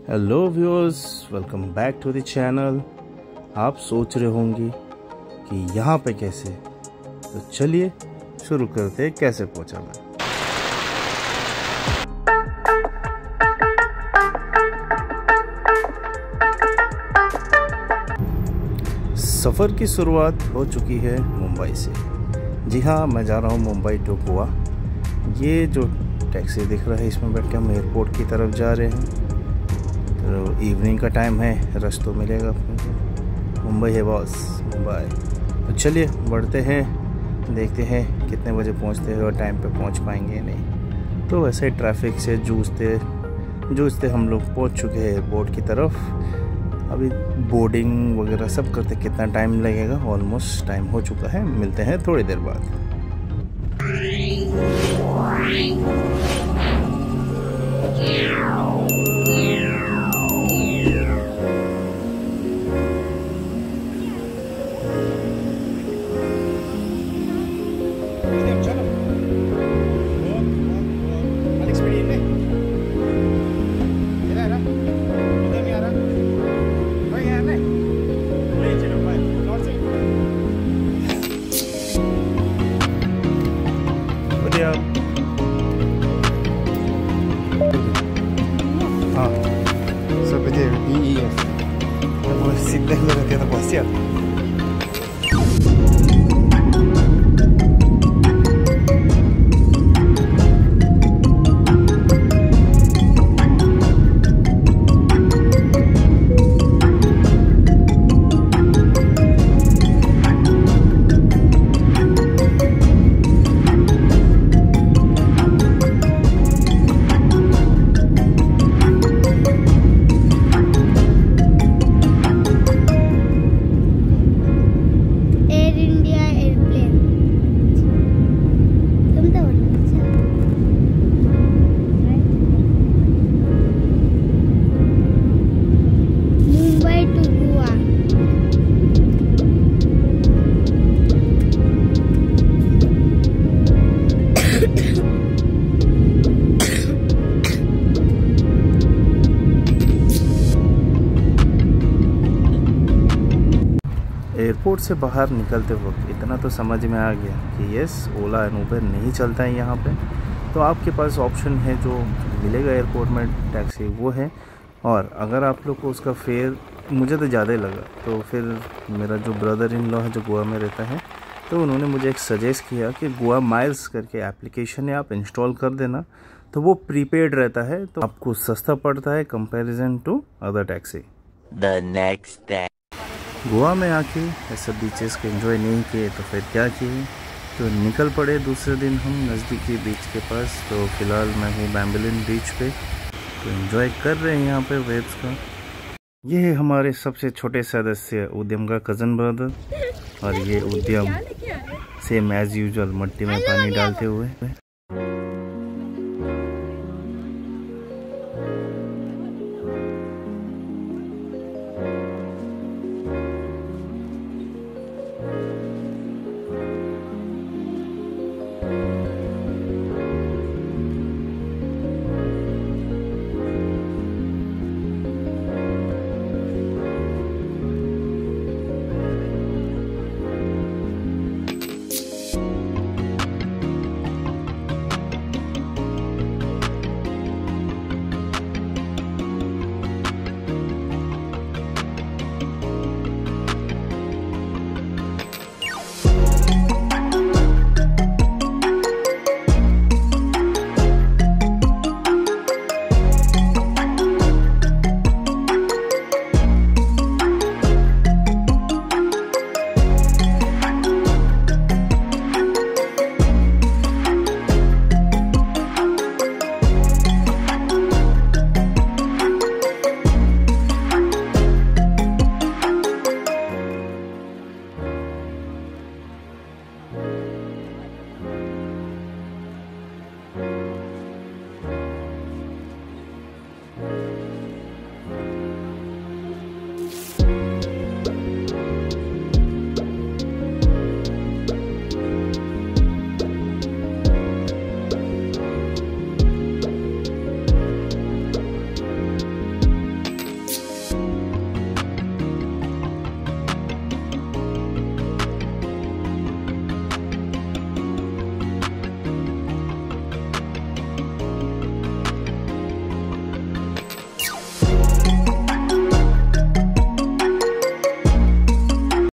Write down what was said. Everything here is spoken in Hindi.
Hello viewers, welcome back to the channel. आप सोच रहे होंगे कि यहाँ पे कैसे, तो चलिए शुरू करते हैं कैसे पहुँचा मैं। सफ़र की शुरुआत हो चुकी है मुंबई से। जी हाँ, मैं जा रहा हूँ मुंबई टू गोवा। ये जो टैक्सी दिख रहा है, इसमें बैठ के हम एयरपोर्ट की तरफ जा रहे हैं। तो इवनिंग का टाइम है, रश तो मिलेगा अपने को। मुंबई है बॉस, मुंबई। तो चलिए बढ़ते हैं, देखते हैं कितने बजे पहुंचते हैं और टाइम पे पहुंच पाएंगे या नहीं। तो वैसे ट्रैफिक से जूझते हम लोग पहुंच चुके हैं एयरपोर्ट की तरफ। अभी बोर्डिंग वगैरह सब करते कितना टाइम लगेगा, ऑलमोस्ट टाइम हो चुका है। मिलते हैं थोड़ी देर बाद। हाँ, सब DEF वो सीधे में रहते हैं बस यार। एयरपोर्ट से बाहर निकलते वक्त इतना तो समझ में आ गया कि यस, ओला एंड उबर नहीं चलता है यहाँ पे। तो आपके पास ऑप्शन है जो मिलेगा एयरपोर्ट में टैक्सी, वो है। और अगर आप लोग को उसका फेयर मुझे तो ज़्यादा ही लगा, तो फिर मेरा जो ब्रदर इन लॉ है जो गोवा में रहता है, तो उन्होंने मुझे एक सजेस्ट किया कि गोवा माइल्स करके एप्लीकेशन है, आप इंस्टॉल कर देना। तो वो प्रीपेड रहता है, तो आपको सस्ता पड़ता है comparison to other taxi. The next day. Goa में आके ऐसे बीचेस को एंजॉय नहीं किए तो फिर क्या किए, तो निकल पड़े दूसरे दिन हम नज़दीकी बीच के पास। तो फ़िलहाल मैं हूँ बैम्बलिन बीच पे, तो एंजॉय कर रहे हैं यहाँ पे वेव्स का। ये है हमारे सबसे छोटे सदस्य उद्यम का कज़न ब्रदर, और ये उद्यम सेम एज़ यूजुअल मट्टी में पानी डालते हुए।